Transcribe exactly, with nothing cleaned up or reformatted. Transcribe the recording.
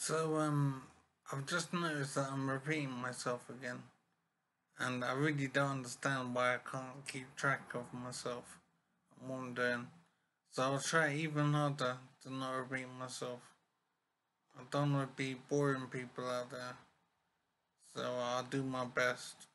So, um, I've just noticed that I'm repeating myself again, and I really don't understand why I can't keep track of myself and what I'm doing. So I'll try even harder to not repeat myself. I don't want to be boring people out there, so I'll do my best.